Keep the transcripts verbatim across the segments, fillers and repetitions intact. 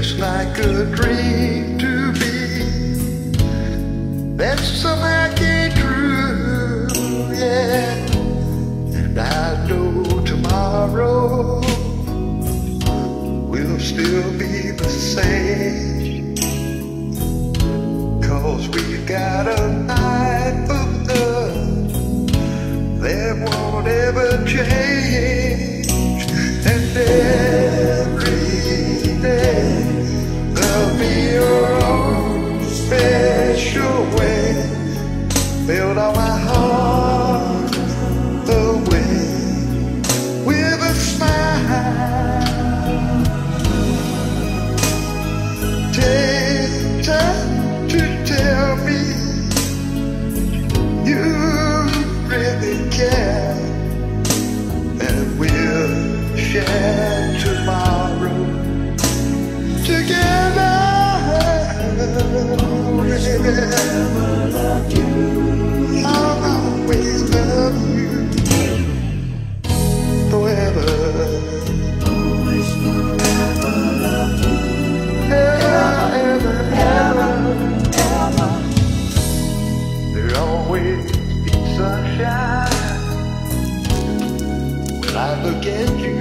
just like a dream to me. That's somehow came true, yeah. And I know tomorrow will still be the same, 'cause we got a night of love that won't ever change. And every day there'll be your own special way. Build all my heart away with a smile. Take time to tell me you really care, and we'll share tomorrow together. Never loved you. I'll always love you forever. Always forever love you. Ever, ever, Ever. there'll always be sunshine when I look at you.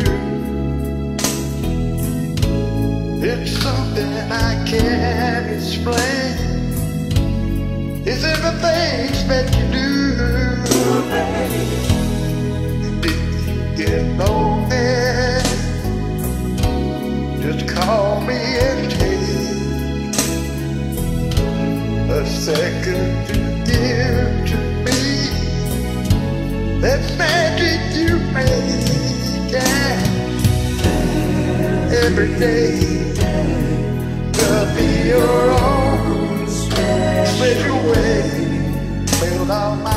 It's something I can't explain. It's in the things that you do. And if you get lonely, just call me and take a second to give to me. That magic you make, yeah. Every day there'll be your own special way. Build all my